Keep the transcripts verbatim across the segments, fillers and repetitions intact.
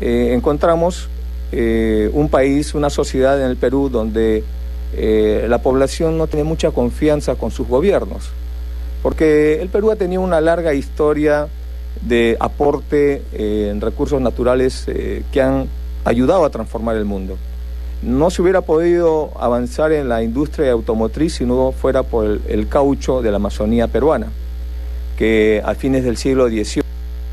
eh, encontramos eh, un país, una sociedad en el Perú donde eh, la población no tiene mucha confianza con sus gobiernos, porque el Perú ha tenido una larga historia de aporte eh, en recursos naturales eh, que han ayudado a transformar el mundo. No se hubiera podido avanzar en la industria automotriz si no fuera por el, el caucho de la Amazonía peruana, que a fines del siglo dieciocho,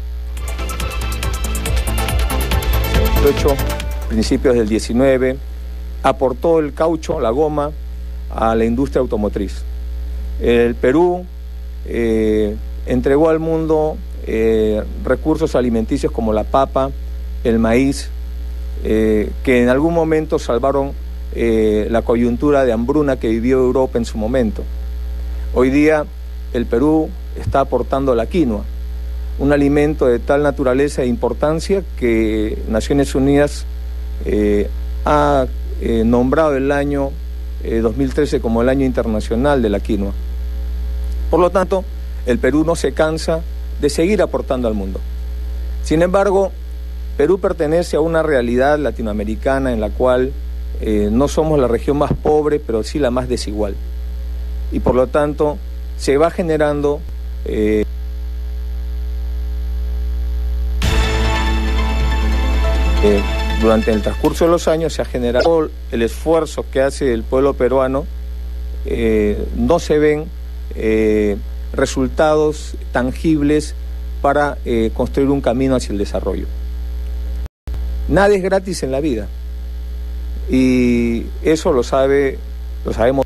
principios del diecinueve, aportó el caucho, la goma, a la industria automotriz. El Perú eh, entregó al mundo eh, recursos alimenticios como la papa, el maíz, eh, que en algún momento salvaron eh, la coyuntura de hambruna que vivió Europa en su momento. Hoy día el Perú está aportando la quinoa, un alimento de tal naturaleza e importancia que Naciones Unidas eh, ha eh, nombrado el año eh, dos mil trece como el año internacional de la quinoa. Por lo tanto, el Perú no se cansa de seguir aportando al mundo. Sin embargo, Perú pertenece a una realidad latinoamericana en la cual eh, no somos la región más pobre, pero sí la más desigual. Y por lo tanto, se va generando eh, eh, durante el transcurso de los años se ha generado el esfuerzo que hace el pueblo peruano, eh, no se ven eh, resultados tangibles para eh, construir un camino hacia el desarrollo. Nada es gratis en la vida y eso lo sabe, lo sabemos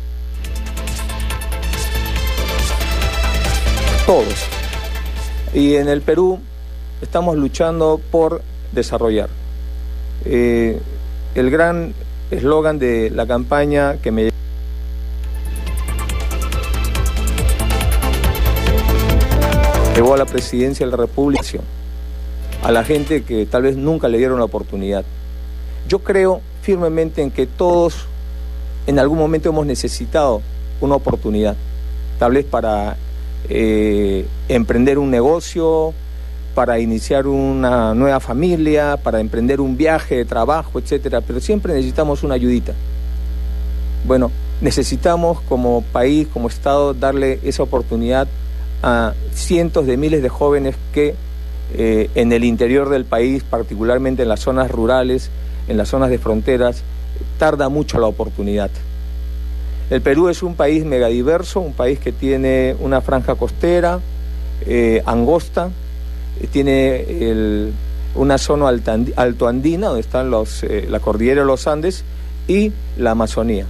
todos. Y en el Perú estamos luchando por desarrollar. Eh, el gran eslogan de la campaña que me llevó a la presidencia de la República, a la gente que tal vez nunca le dieron la oportunidad. Yo creo firmemente en que todos en algún momento hemos necesitado una oportunidad, tal vez para eh, emprender un negocio, para iniciar una nueva familia, para emprender un viaje de trabajo, etcétera, pero siempre necesitamos una ayudita. Bueno, necesitamos como país, como Estado, darle esa oportunidad a cientos de miles de jóvenes que eh, en el interior del país, particularmente en las zonas rurales, en las zonas de fronteras, tarda mucho la oportunidad. El Perú es un país megadiverso, un país que tiene una franja costera, eh, angosta, tiene el, una zona altoandina donde están los, eh, la cordillera de los Andes y la Amazonía.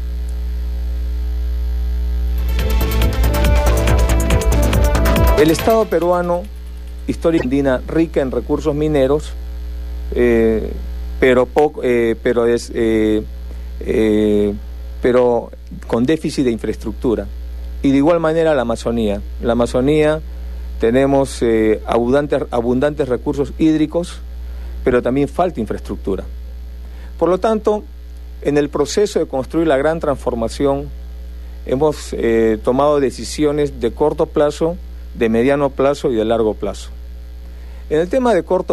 El Estado peruano, historia andina, rica en recursos mineros, eh, pero, poco, eh, pero, es, eh, eh, pero con déficit de infraestructura. Y de igual manera la Amazonía. La Amazonía tenemos eh, abundantes, abundantes recursos hídricos, pero también falta infraestructura. Por lo tanto, en el proceso de construir la gran transformación, hemos eh, tomado decisiones de corto plazo, de mediano plazo y de largo plazo. En el tema de corto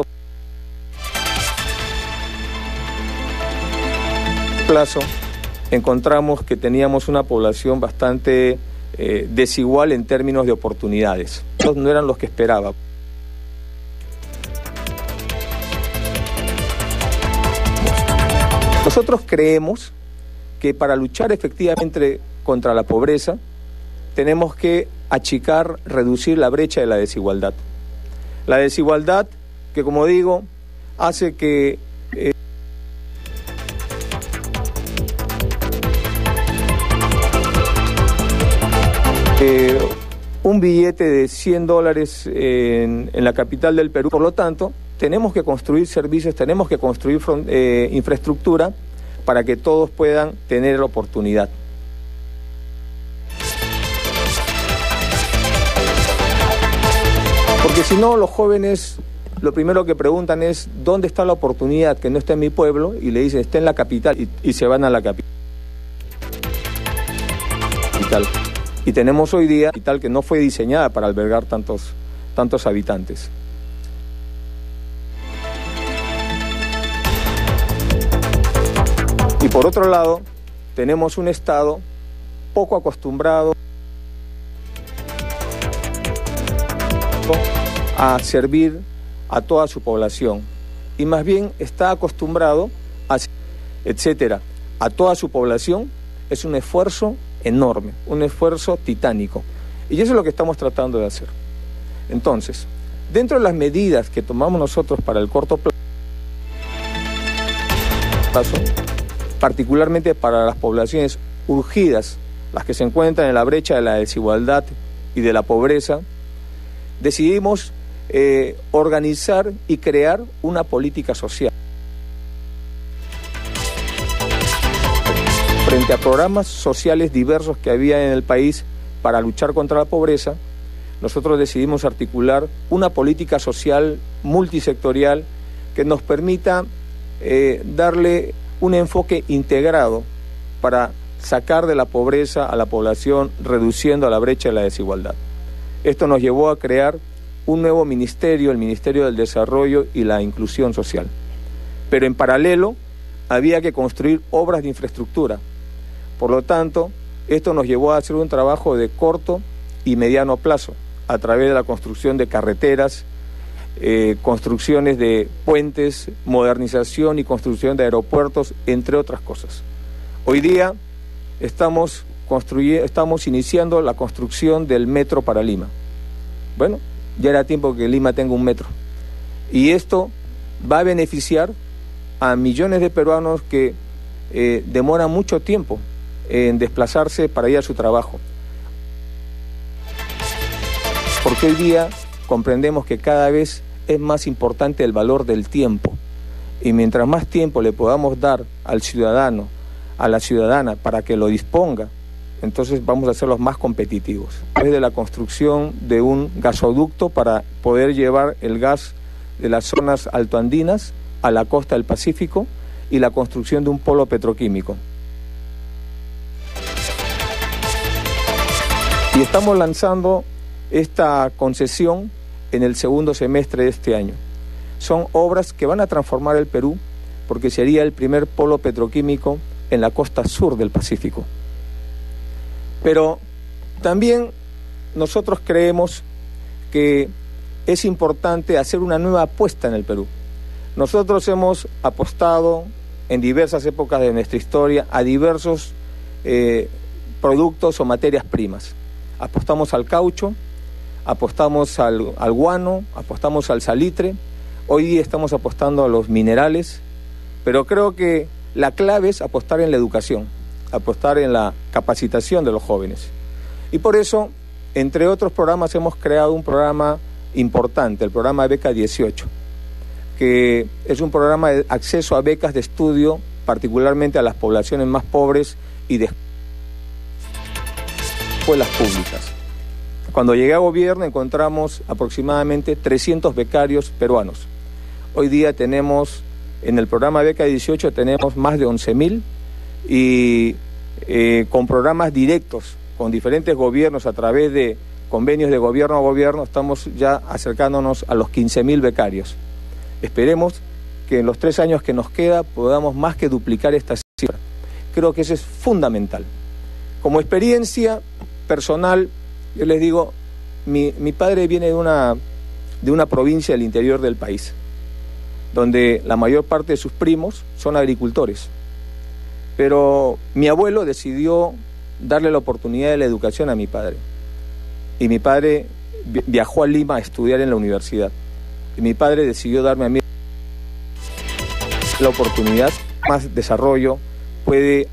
plazo, encontramos que teníamos una población bastante eh, desigual en términos de oportunidades. No eran los que esperaba. Nosotros creemos que para luchar efectivamente contra la pobreza, tenemos que achicar, reducir la brecha de la desigualdad. La desigualdad que, como digo, hace que eh, eh, un billete de cien dólares en, en la capital del Perú. Por lo tanto, tenemos que construir servicios, tenemos que construir eh, infraestructura para que todos puedan tener la oportunidad. Porque si no, los jóvenes lo primero que preguntan es ¿dónde está la oportunidad que no está en mi pueblo? Y le dicen está en la capital y, y se van a la capital. Y tenemos hoy día capital que no fue diseñada para albergar tantos, tantos habitantes. Y por otro lado, tenemos un Estado poco acostumbrado a servir a toda su población y más bien está acostumbrado a, etcétera, a toda su población. Es un esfuerzo enorme, un esfuerzo titánico, y eso es lo que estamos tratando de hacer. Entonces, dentro de las medidas que tomamos nosotros para el corto plazo, particularmente para las poblaciones urgidas, las que se encuentran en la brecha de la desigualdad y de la pobreza, decidimos eh, organizar y crear una política social. Frente a programas sociales diversos que había en el país para luchar contra la pobreza, nosotros decidimos articular una política social multisectorial que nos permita eh, darle un enfoque integrado para sacar de la pobreza a la población, reduciendo la brecha de la desigualdad. Esto nos llevó a crear un nuevo ministerio, el Ministerio del Desarrollo y la Inclusión Social. Pero en paralelo había que construir obras de infraestructura. Por lo tanto, esto nos llevó a hacer un trabajo de corto y mediano plazo, a través de la construcción de carreteras, eh, construcciones de puentes, modernización y construcción de aeropuertos, entre otras cosas. Hoy día estamos, construye, estamos iniciando la construcción del metro para Lima. Bueno, ya era tiempo que Lima tenga un metro. Y esto va a beneficiar a millones de peruanos que eh, demoran mucho tiempo en desplazarse para ir a su trabajo. Porque hoy día comprendemos que cada vez es más importante el valor del tiempo. Y mientras más tiempo le podamos dar al ciudadano, a la ciudadana, para que lo disponga, entonces vamos a hacerlos más competitivos. A través de la construcción de un gasoducto para poder llevar el gas de las zonas altoandinas a la costa del Pacífico y la construcción de un polo petroquímico. Y estamos lanzando esta concesión en el segundo semestre de este año. Son obras que van a transformar el Perú porque sería el primer polo petroquímico en la costa sur del Pacífico. Pero también nosotros creemos que es importante hacer una nueva apuesta en el Perú. Nosotros hemos apostado en diversas épocas de nuestra historia a diversos eh, productos o materias primas. Apostamos al caucho, apostamos al, al guano, apostamos al salitre. Hoy día estamos apostando a los minerales, pero creo que la clave es apostar en la educación, apostar en la capacitación de los jóvenes. Y por eso, entre otros programas, hemos creado un programa importante, el programa Beca dieciocho, que es un programa de acceso a becas de estudio, particularmente a las poblaciones más pobres y de escuelas públicas. Cuando llegué a gobierno encontramos aproximadamente trescientos becarios peruanos. Hoy día tenemos, en el programa Beca dieciocho tenemos más de once mil y eh, con programas directos con diferentes gobiernos a través de convenios de gobierno a gobierno estamos ya acercándonos a los quince mil becarios. Esperemos que en los tres años que nos queda podamos más que duplicar esta cifra. Creo que eso es fundamental. Como experiencia personal, yo les digo, mi, mi padre viene de una, de una provincia del interior del país, donde la mayor parte de sus primos son agricultores. Pero mi abuelo decidió darle la oportunidad de la educación a mi padre. Y mi padre viajó a Lima a estudiar en la universidad. Y mi padre decidió darme a mí la oportunidad, más desarrollo, puede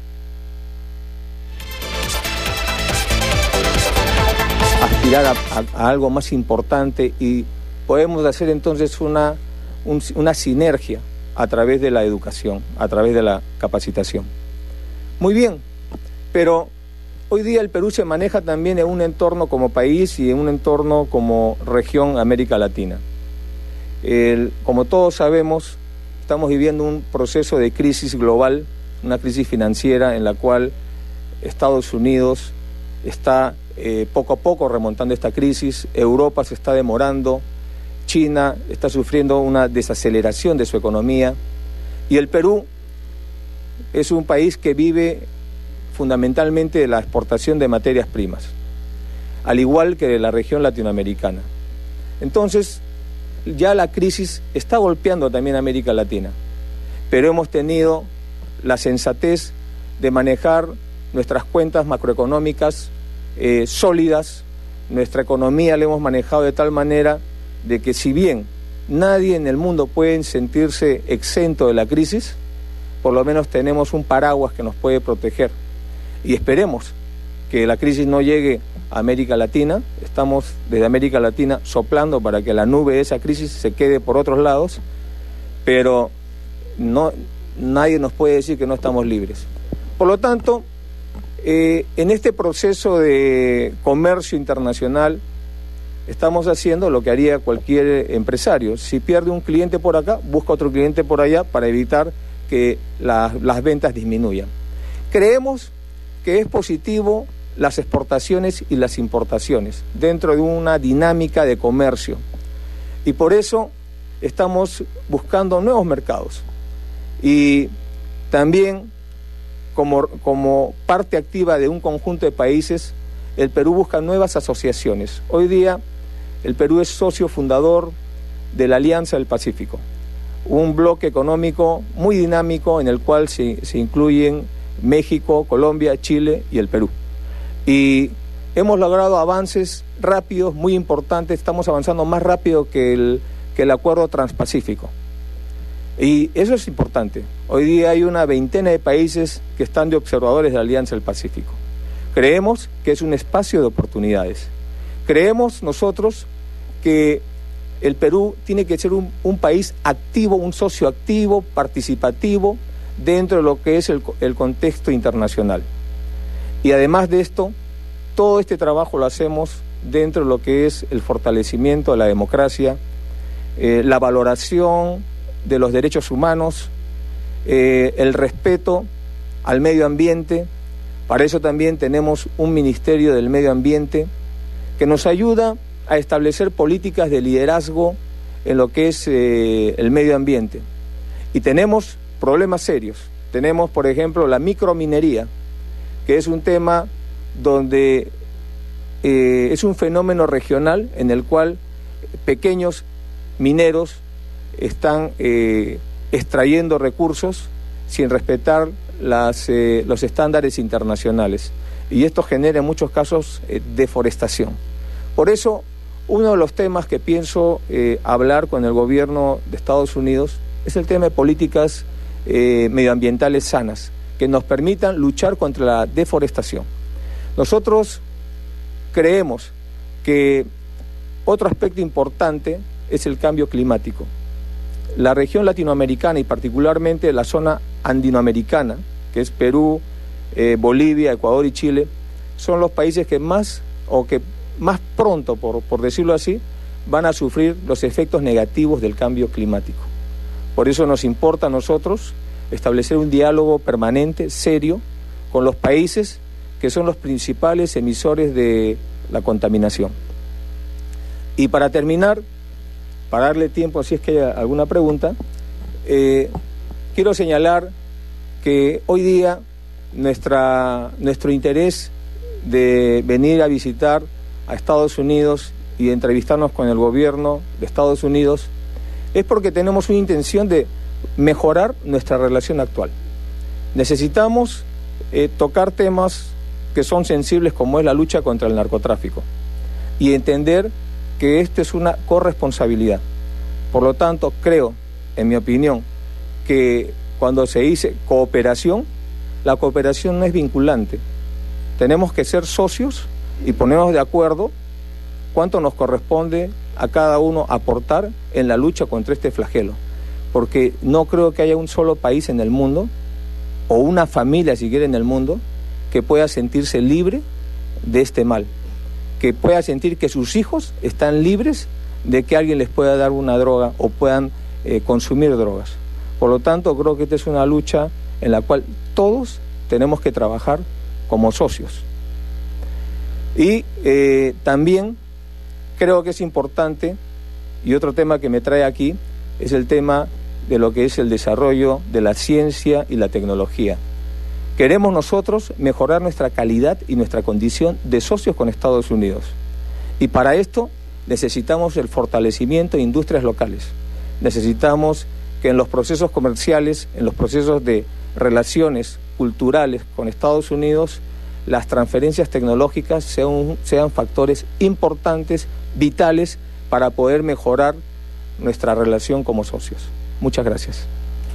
aspirar a, a, a algo más importante y podemos hacer entonces una, un, una sinergia a través de la educación, a través de la capacitación. Muy bien, pero hoy día el Perú se maneja también en un entorno como país y en un entorno como región América Latina. El, como todos sabemos, estamos viviendo un proceso de crisis global, una crisis financiera en la cual Estados Unidos está eh, poco a poco remontando esta crisis, Europa se está demorando, China está sufriendo una desaceleración de su economía y el Perú es un país que vive fundamentalmente de la exportación de materias primas, al igual que de la región latinoamericana. Entonces, ya la crisis está golpeando también a América Latina, pero hemos tenido la sensatez de manejar nuestras cuentas macroeconómicas eh, sólidas. Nuestra economía la hemos manejado de tal manera de que, si bien nadie en el mundo puede sentirse exento de la crisis, por lo menos tenemos un paraguas que nos puede proteger. Y esperemos que la crisis no llegue a América Latina. Estamos desde América Latina soplando para que la nube de esa crisis se quede por otros lados, pero no, nadie nos puede decir que no estamos libres. Por lo tanto, eh, en este proceso de comercio internacional estamos haciendo lo que haría cualquier empresario. Si pierde un cliente por acá, busca otro cliente por allá para evitar que la, las ventas disminuyan. Creemos que es positivo las exportaciones y las importaciones dentro de una dinámica de comercio, y por eso estamos buscando nuevos mercados, y también como, como parte activa de un conjunto de países, el Perú busca nuevas asociaciones. Hoy día el Perú es socio fundador de la Alianza del Pacífico, un bloque económico muy dinámico en el cual se, se incluyen México, Colombia, Chile y el Perú. Y hemos logrado avances rápidos, muy importantes. Estamos avanzando más rápido que el, que el Acuerdo Transpacífico. Y eso es importante. Hoy día hay una veintena de países que están de observadores de la Alianza del Pacífico. Creemos que es un espacio de oportunidades. Creemos nosotros que el Perú tiene que ser un, un país activo, un socio activo, participativo, dentro de lo que es el, el contexto internacional. Y además de esto, todo este trabajo lo hacemos dentro de lo que es el fortalecimiento de la democracia, eh, la valoración de los derechos humanos, eh, el respeto al medio ambiente. Para eso también tenemos un Ministerio del Medio Ambiente que nos ayuda a establecer políticas de liderazgo en lo que es eh, el medio ambiente. Y tenemos problemas serios. Tenemos, por ejemplo, la microminería, que es un tema donde eh, es un fenómeno regional en el cual pequeños mineros están eh, extrayendo recursos sin respetar las, eh, los estándares internacionales. Y esto genera en muchos casos eh, deforestación. Por eso, uno de los temas que pienso eh, hablar con el gobierno de Estados Unidos es el tema de políticas eh, medioambientales sanas, que nos permitan luchar contra la deforestación. Nosotros creemos que otro aspecto importante es el cambio climático. La región latinoamericana y particularmente la zona andinoamericana, que es Perú, eh, Bolivia, Ecuador y Chile, son los países que más, o que más pronto, por, por decirlo así, van a sufrir los efectos negativos del cambio climático. Por eso nos importa a nosotros establecer un diálogo permanente, serio, con los países que son los principales emisores de la contaminación. Y para terminar, para darle tiempo si es que hay alguna pregunta, eh, quiero señalar que hoy día nuestra, nuestro interés de venir a visitar a Estados Unidos y de entrevistarnos con el gobierno de Estados Unidos es porque tenemos una intención de mejorar nuestra relación actual. Necesitamos eh, tocar temas que son sensibles, como es la lucha contra el narcotráfico, y entender que esto es una corresponsabilidad. Por lo tanto, creo, en mi opinión, que cuando se dice cooperación, la cooperación no es vinculante. Tenemos que ser socios y ponernos de acuerdo cuánto nos corresponde a cada uno aportar en la lucha contra este flagelo. Porque no creo que haya un solo país en el mundo, o una familia siquiera en el mundo, que pueda sentirse libre de este mal, que pueda sentir que sus hijos están libres de que alguien les pueda dar una droga o puedan eh, consumir drogas. Por lo tanto, creo que esta es una lucha en la cual todos tenemos que trabajar como socios. Y eh, también creo que es importante, y otro tema que me trae aquí, es el tema de lo que es el desarrollo de la ciencia y la tecnología. Queremos nosotros mejorar nuestra calidad y nuestra condición de socios con Estados Unidos. Y para esto necesitamos el fortalecimiento de industrias locales. Necesitamos que en los procesos comerciales, en los procesos de relaciones culturales con Estados Unidos, las transferencias tecnológicas sean, sean factores importantes, vitales, para poder mejorar nuestra relación como socios. Muchas gracias.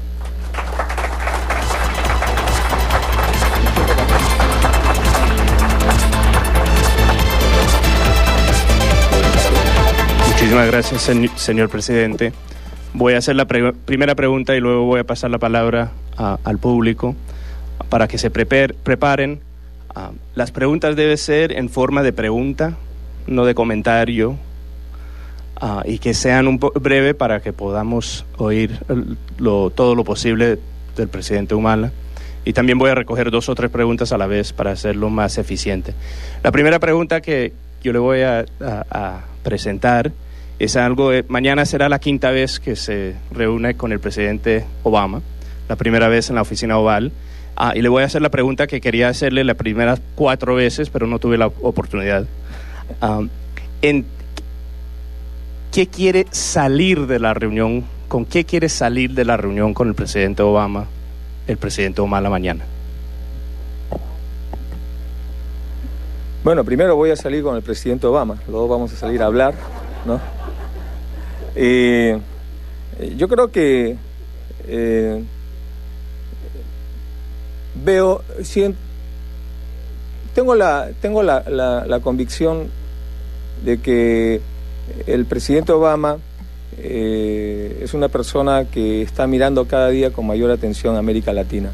Muchísimas gracias, sen- señor presidente. Voy a hacer la pre- primera pregunta y luego voy a pasar la palabra a, al público para que se preper- preparen. Uh, las preguntas deben ser en forma de pregunta, no de comentario, uh, y que sean un poco breve para que podamos oír lo, todo lo posible del presidente Humala. Y también voy a recoger dos o tres preguntas a la vez para hacerlo más eficiente. La primera pregunta que yo le voy a, a, a presentar es algo, de, mañana será la quinta vez que se reúne con el presidente Obama, la primera vez en la oficina oval, ah, y le voy a hacer la pregunta que quería hacerle las primeras cuatro veces, pero no tuve la oportunidad. Um, en, ¿Qué quiere salir de la reunión? ¿Con qué quiere salir de la reunión con el presidente Obama, el presidente Humala mañana? Bueno, primero voy a salir con el presidente Obama, luego vamos a salir a hablar, ¿no? Eh, yo creo que eh, veo, siento, tengo la tengo la, la, la convicción de que el presidente Obama eh, es una persona que está mirando cada día con mayor atención a América Latina.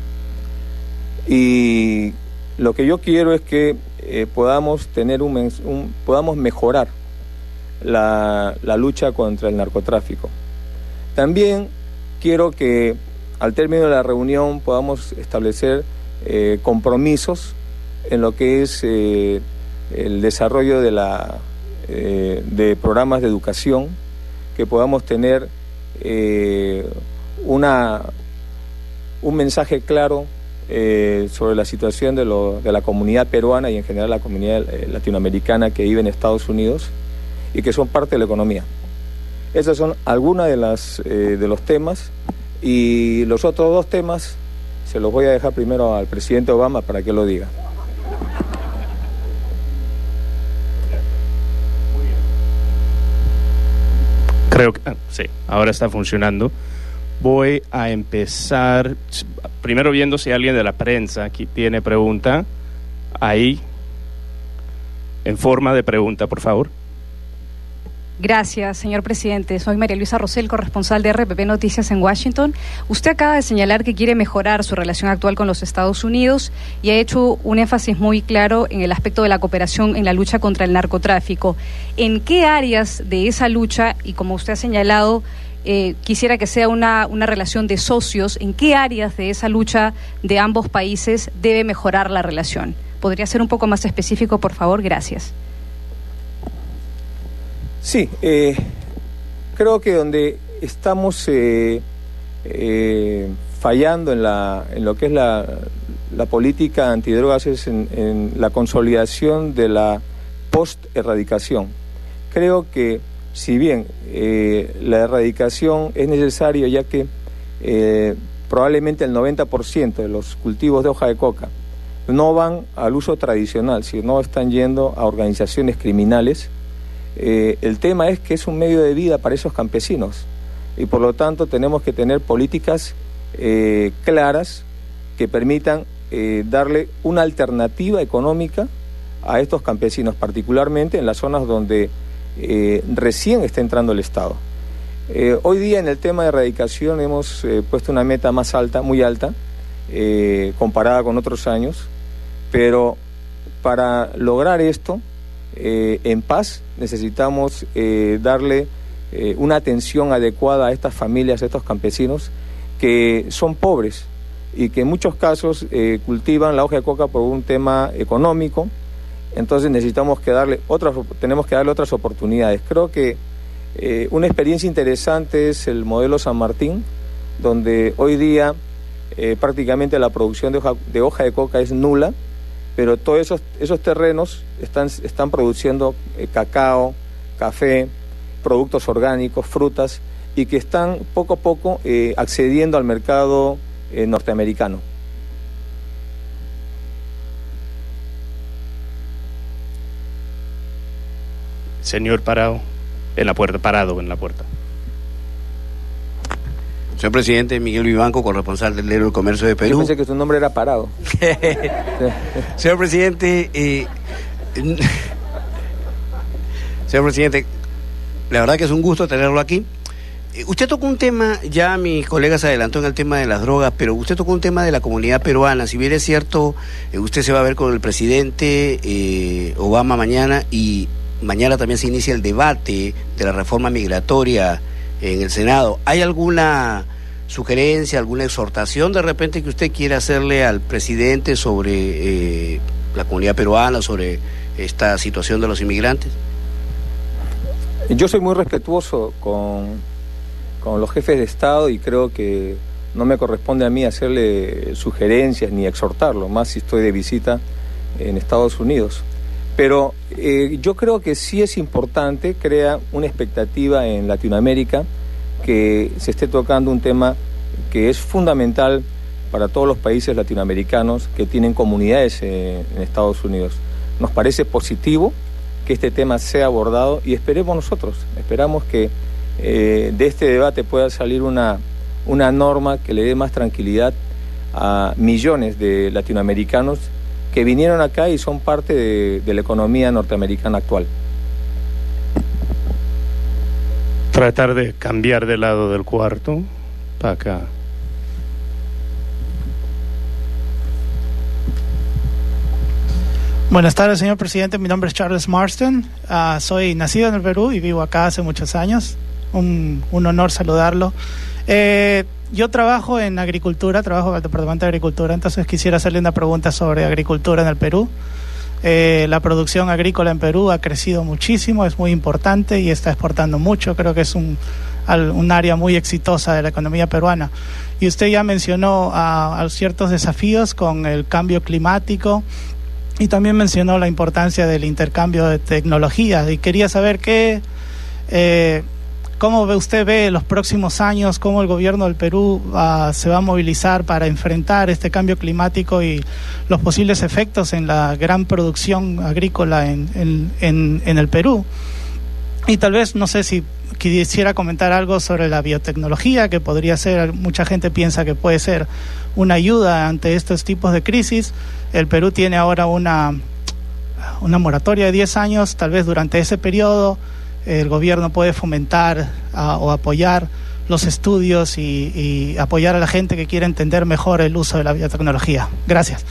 Y lo que yo quiero es que eh, podamos tener un, un podamos mejorar La, la lucha contra el narcotráfico. También quiero que al término de la reunión podamos establecer eh, compromisos en lo que es eh, el desarrollo de, la, eh, de programas de educación, que podamos tener eh, una, un mensaje claro eh, sobre la situación de, lo, de la comunidad peruana y en general la comunidad eh, latinoamericana que vive en Estados Unidos y que son parte de la economía. Esos son algunos de, las, eh, de los temas, y los otros dos temas se los voy a dejar primero al presidente Obama para que lo diga. Creo que ah, sí, ahora está funcionando. Voy a empezar primero viendo si alguien de la prensa aquí tiene pregunta. Ahí, en forma de pregunta, por favor. Gracias, señor presidente. Soy María Luisa Rosell, corresponsal de R P P Noticias en Washington. Usted acaba de señalar que quiere mejorar su relación actual con los Estados Unidos y ha hecho un énfasis muy claro en el aspecto de la cooperación en la lucha contra el narcotráfico. ¿En qué áreas de esa lucha, y como usted ha señalado, eh, quisiera que sea una, una relación de socios, en qué áreas de esa lucha de ambos países debe mejorar la relación? ¿Podría ser un poco más específico, por favor? Gracias. Sí, eh, creo que donde estamos eh, eh, fallando en, la, en lo que es la, la política antidrogas es en, en la consolidación de la post-erradicación. Creo que si bien eh, la erradicación es necesaria, ya que eh, probablemente el noventa por ciento de los cultivos de hoja de coca no van al uso tradicional, sino están yendo a organizaciones criminales. Eh, el tema es que es un medio de vida para esos campesinos y por lo tanto tenemos que tener políticas eh, claras que permitan eh, darle una alternativa económica a estos campesinos, particularmente en las zonas donde eh, recién está entrando el Estado. Eh, hoy día en el tema de erradicación hemos eh, puesto una meta más alta, muy alta, eh, comparada con otros años, pero para lograr esto Eh, en paz necesitamos eh, darle eh, una atención adecuada a estas familias, a estos campesinos que son pobres y que en muchos casos eh, cultivan la hoja de coca por un tema económico. Entonces necesitamos que darle otras, tenemos que darle otras oportunidades. Creo que eh, una experiencia interesante es el modelo San Martín, donde hoy día eh, prácticamente la producción de hoja, de hoja de coca es nula, pero todos esos, esos terrenos están, están produciendo eh, cacao, café, productos orgánicos, frutas, y que están poco a poco eh, accediendo al mercado eh, norteamericano. Señor Parado, en la puerta, parado en la puerta. Señor presidente, Miguel Vivanco, corresponsal del Diario del Comercio de Perú. Yo pensé que su nombre era Parado. Señor presidente, eh, señor presidente, la verdad que es un gusto tenerlo aquí. Usted tocó un tema, ya mis colegas se adelantó en el tema de las drogas, pero usted tocó un tema de la comunidad peruana. Si bien es cierto, eh, usted se va a ver con el presidente eh, Obama mañana, y mañana también se inicia el debate de la reforma migratoria en el Senado. ¿Hay alguna sugerencia, alguna exhortación de repente que usted quiera hacerle al presidente sobre eh, la comunidad peruana, sobre esta situación de los inmigrantes? Yo soy muy respetuoso con, con los jefes de Estado y creo que no me corresponde a mí hacerle sugerencias ni exhortarlo, más si estoy de visita en Estados Unidos. Pero eh, yo creo que sí es importante, crea una expectativa en Latinoamérica que se esté tocando un tema que es fundamental para todos los países latinoamericanos que tienen comunidades eh, en Estados Unidos. Nos parece positivo que este tema sea abordado y esperemos nosotros, esperamos que eh, de este debate pueda salir una, una norma que le dé más tranquilidad a millones de latinoamericanos que vinieron acá y son parte de, de la economía norteamericana actual. Tratar de cambiar de lado del cuarto para acá. Buenas tardes, señor presidente. Mi nombre es Charles Marston. Uh, soy nacido en el Perú y vivo acá hace muchos años. Un, un honor saludarlo. Eh, yo trabajo en agricultura, trabajo en el Departamento de Agricultura, entonces quisiera hacerle una pregunta sobre agricultura en el Perú. Eh, la producción agrícola en Perú ha crecido muchísimo, es muy importante y está exportando mucho. Creo que es un, un área muy exitosa de la economía peruana. Y usted ya mencionó a, a ciertos desafíos con el cambio climático y también mencionó la importancia del intercambio de tecnologías. Y quería saber qué, eh, cómo usted ve los próximos años, cómo el gobierno del Perú uh, se va a movilizar para enfrentar este cambio climático y los posibles efectos en la gran producción agrícola en, en, en, en el Perú. Y tal vez, no sé si quisiera comentar algo sobre la biotecnología, que podría ser, mucha gente piensa que puede ser una ayuda ante estos tipos de crisis. El Perú tiene ahora una, una moratoria de diez años, tal vez durante ese periodo el gobierno puede fomentar uh, o apoyar los estudios y, y apoyar a la gente que quiere entender mejor el uso de la biotecnología. Gracias.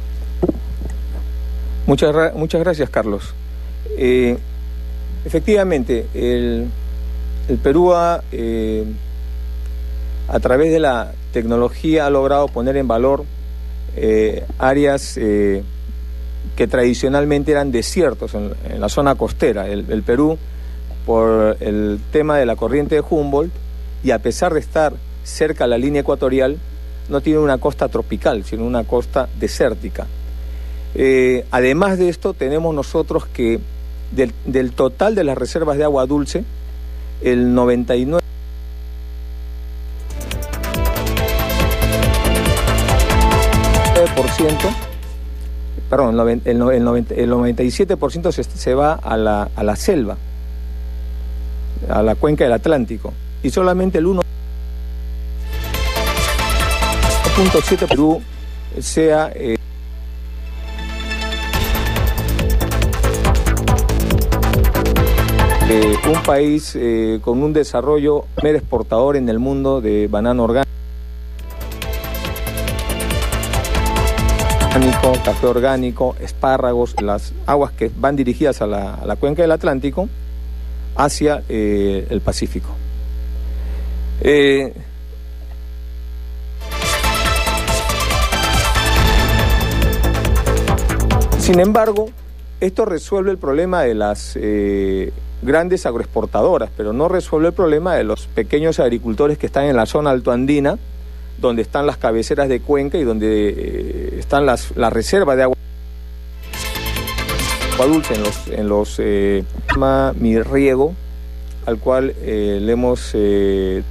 Muchas, muchas gracias, Carlos. Eh, efectivamente, el, el Perú ha, eh, a través de la tecnología ha logrado poner en valor eh, áreas eh, que tradicionalmente eran desiertos en, en la zona costera. El, el Perú, por el tema de la corriente de Humboldt, y a pesar de estar cerca a la línea ecuatorial, no tiene una costa tropical, sino una costa desértica. Eh, además de esto, tenemos nosotros que del, del total de las reservas de agua dulce, el noventa y nueve por ciento, perdón, el, el, noventa, el noventa y siete por ciento se, se va a la, a la selva, a la cuenca del Atlántico, y solamente el uno punto siete Perú sea eh, eh, un país eh, con un desarrollo primer exportador en el mundo de banano orgánico, café orgánico, espárragos, las aguas que van dirigidas a la, a la cuenca del Atlántico hacia eh, el Pacífico. Eh, sin embargo, esto resuelve el problema de las, eh, grandes agroexportadoras, pero no resuelve el problema de los pequeños agricultores que están en la zona altoandina, donde están las cabeceras de cuenca y donde eh, están las, las reservas de agua dulce en los, en los eh, Mi Riego, al cual eh, le hemos eh,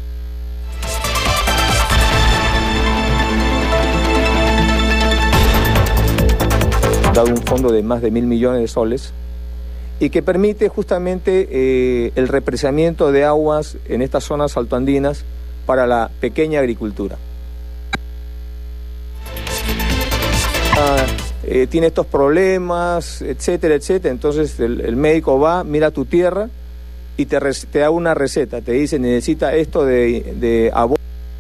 dado un fondo de más de mil millones de soles y que permite justamente eh, el represamiento de aguas en estas zonas altoandinas para la pequeña agricultura. Ah, eh, tiene estos problemas, etcétera, etcétera, entonces el, el médico va, mira tu tierra y te, te da una receta, te dice necesita esto de, de abonos,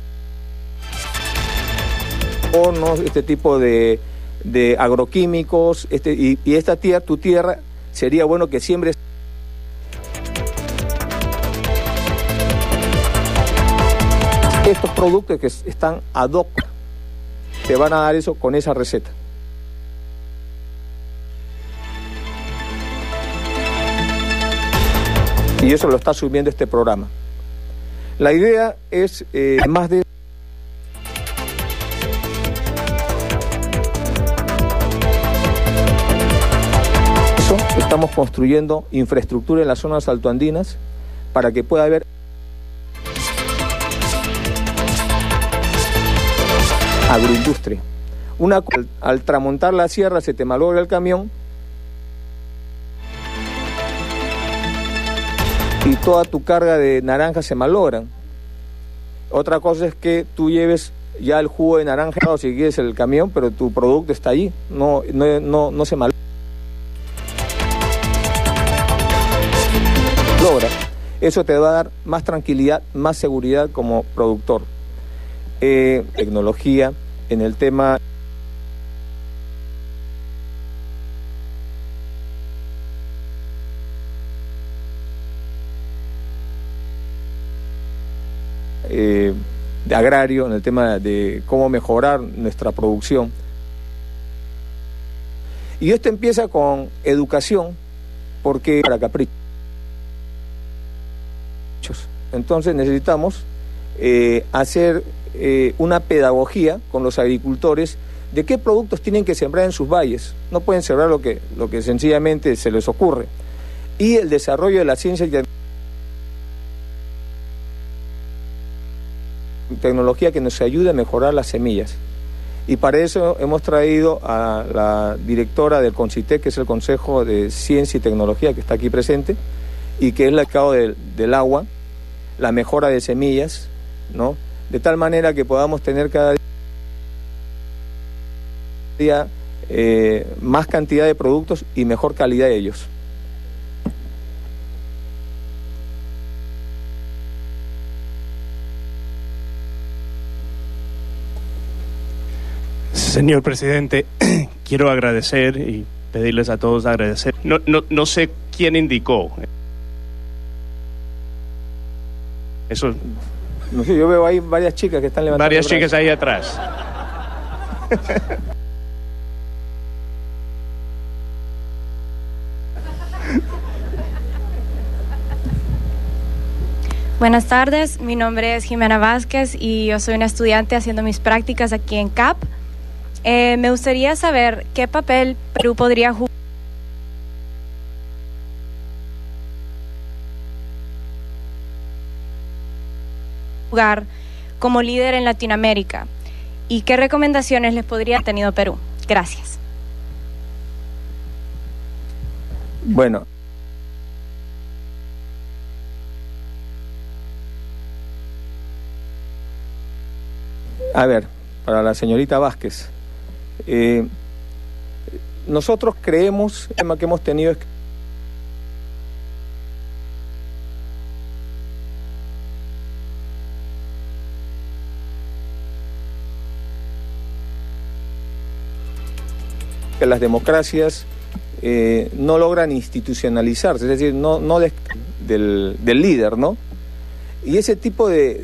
este tipo de, de agroquímicos, este, y, y esta tierra, tu tierra, sería bueno que siembres. Estos productos que están ad hoc te van a dar eso con esa receta. Y eso lo está subiendo este programa. La idea es eh, más de eso, estamos construyendo infraestructura en las zonas altoandinas para que pueda haber agroindustria. Una, al, al tramontar la sierra se te malogra el camión y toda tu carga de naranjas se malogran. Otra cosa es que tú lleves ya el jugo de naranja o si quieres el camión, pero tu producto está allí, no, no, no, no se malogra. Eso te va a dar más tranquilidad, más seguridad como productor. Eh, tecnología en el tema eh, de agrario, en el tema de cómo mejorar nuestra producción. Y esto empieza con educación, porque para caprichos. Entonces necesitamos eh, hacer eh, una pedagogía con los agricultores de qué productos tienen que sembrar en sus valles. No pueden sembrar lo que, lo que sencillamente se les ocurre. Y el desarrollo de la ciencia y tecnología que nos ayude a mejorar las semillas. Y para eso hemos traído a la directora del CONCITEC, que es el Consejo de Ciencia y Tecnología, que está aquí presente, y que es el cabo del, del agua, la mejora de semillas, ¿no? De tal manera que podamos tener cada día eh, más cantidad de productos y mejor calidad de ellos. Señor presidente, quiero agradecer y pedirles a todos agradecer. No, no, no sé quién indicó. Eso. No sé, yo veo ahí varias chicas que están levantando. Varias chicas ahí atrás. Buenas tardes, mi nombre es Jimena Vázquez y yo soy una estudiante haciendo mis prácticas aquí en C A P. Eh, me gustaría saber qué papel Perú podría jugar jugar como líder en Latinoamérica y qué recomendaciones les podría haber tenido Perú. Gracias. Bueno, a ver, para la señorita Vázquez, eh, nosotros creemos, el tema que hemos tenido es que que las democracias eh, no logran institucionalizarse, es decir, no, no de, del, del líder, ¿no? Y ese tipo de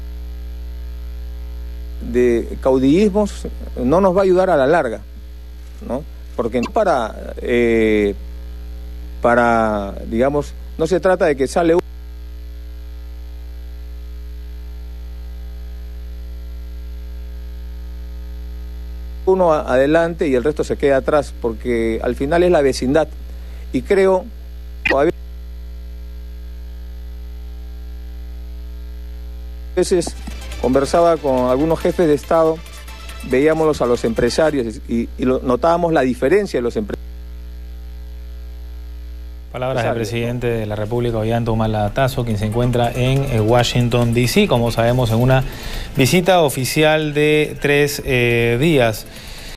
de caudillismos no nos va a ayudar a la larga. ¿no? Porque no para, eh, para, digamos, no se trata de que sale uno adelante y el resto se queda atrás, porque al final es la vecindad. Y creo, todavía a veces conversaba con algunos jefes de Estado, veíamos a los empresarios y, y lo, notábamos la diferencia de los empresarios. Palabras del presidente de la República, Ollanta Humala Tazo, quien se encuentra en Washington, D C, como sabemos, en una visita oficial de tres eh, días.